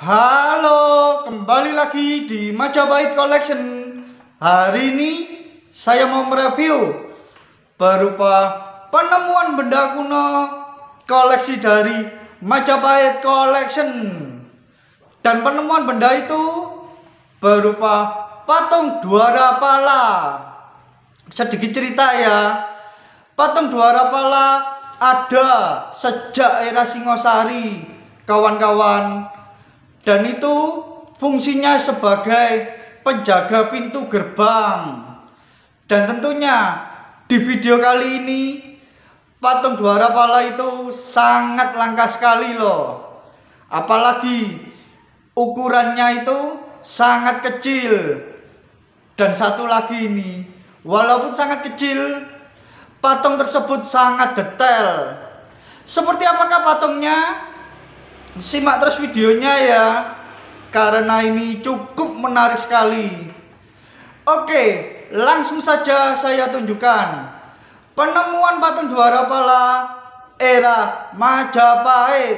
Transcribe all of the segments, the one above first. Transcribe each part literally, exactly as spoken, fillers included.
Halo, kembali lagi di Majapahit Collection. Hari ini saya mau mereview berupa penemuan benda kuno koleksi dari Majapahit Collection. Dan penemuan benda itu berupa patung Dwara Pala. Sedikit cerita ya, patung Dwara Pala ada sejak era Singosari, kawan-kawan. Dan itu fungsinya sebagai penjaga pintu gerbang. Dan tentunya di video kali ini patung Dwara Pala itu sangat langka sekali loh. Apalagi ukurannya itu sangat kecil. Dan satu lagi ini, walaupun sangat kecil, patung tersebut sangat detail. Seperti apakah patungnya? Simak terus videonya ya, karena ini cukup menarik sekali. Oke, langsung saja saya tunjukkan penemuan patung Dwara Pala era Majapahit.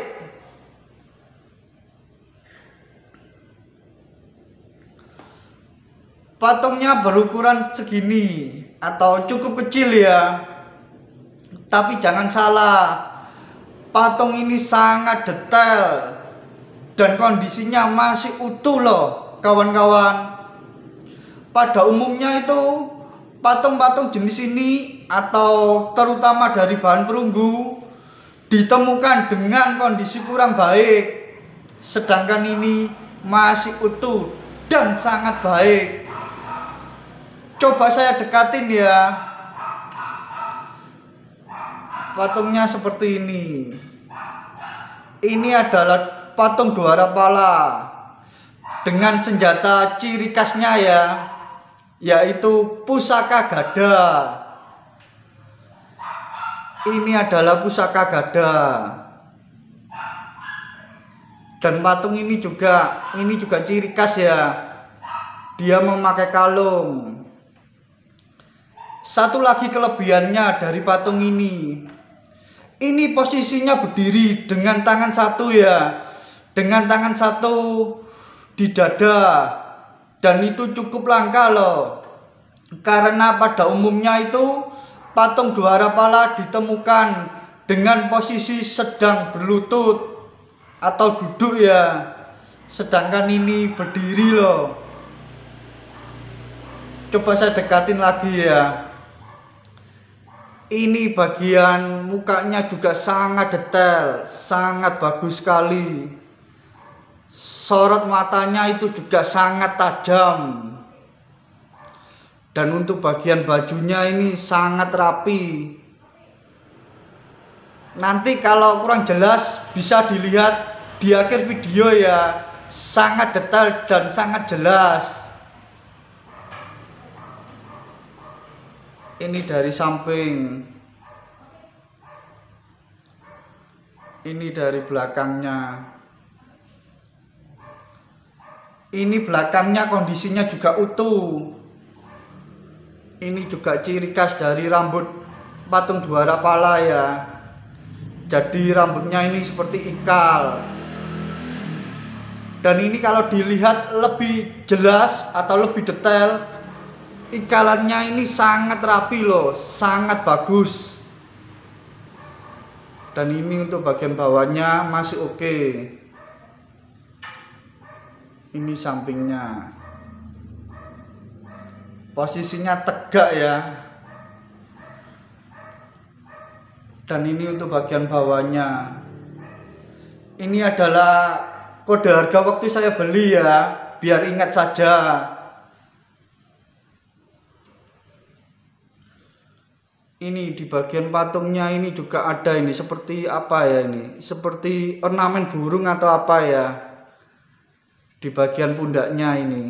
Patungnya berukuran segini atau cukup kecil ya. Tapi jangan salah, patung ini sangat detail dan kondisinya masih utuh loh kawan-kawan. Pada umumnya itu patung-patung jenis ini atau terutama dari bahan perunggu ditemukan dengan kondisi kurang baik. Sedangkan ini masih utuh dan sangat baik. Coba saya dekatin ya. Patungnya seperti ini. Ini adalah patung Dwara Pala dengan senjata ciri khasnya ya, yaitu pusaka gada. Ini adalah pusaka gada. Dan patung ini juga, ini juga ciri khas ya. Dia memakai kalung. Satu lagi kelebihannya dari patung ini, ini posisinya berdiri dengan tangan satu ya, dengan tangan satu di dada. Dan itu cukup langka loh, karena pada umumnya itu patung Dwara Pala ditemukan dengan posisi sedang berlutut atau duduk ya, sedangkan ini berdiri loh. Coba saya dekatin lagi ya. Ini bagian mukanya juga sangat detail, sangat bagus sekali. Sorot matanya itu juga sangat tajam. Dan untuk bagian bajunya ini sangat rapi. Nanti kalau kurang jelas bisa dilihat di akhir video ya. Sangat detail dan sangat jelas. Ini dari samping, ini dari belakangnya. Ini belakangnya kondisinya juga utuh. Ini juga ciri khas dari rambut patung Dwara Pala ya. Jadi rambutnya ini seperti ikal. Dan ini kalau dilihat lebih jelas atau lebih detail, ikalannya ini sangat rapi loh, sangat bagus. Dan ini untuk bagian bawahnya masih oke. Ini sampingnya, posisinya tegak ya. Dan ini untuk bagian bawahnya. Ini adalah kode harga waktu saya beli ya, biar ingat saja. Ini di bagian patungnya ini juga ada ini seperti apa ya ini? Seperti ornamen burung atau apa ya? Di bagian pundaknya ini.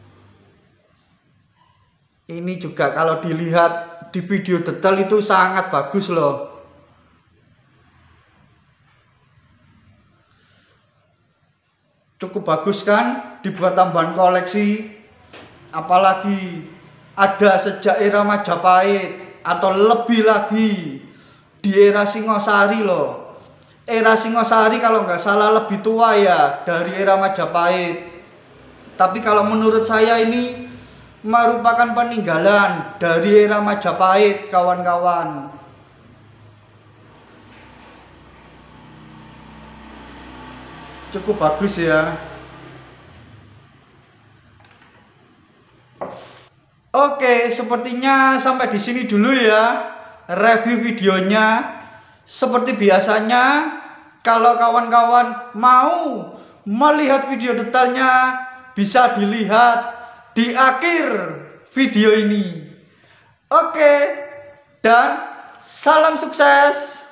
Ini juga kalau dilihat di video detail itu sangat bagus loh. Cukup bagus kan? Dibuat tambahan koleksi. Apalagi ada sejak era Majapahit atau lebih lagi di era Singosari loh. era Singosari kalau nggak salah lebih tua ya dari era Majapahit. Tapi kalau menurut saya ini merupakan peninggalan dari era Majapahit, kawan-kawan. Cukup bagus ya. Oke, sepertinya sampai di sini dulu ya review videonya. Seperti biasanya, kalau kawan-kawan mau melihat video detailnya, bisa dilihat di akhir video ini. Oke, dan salam sukses.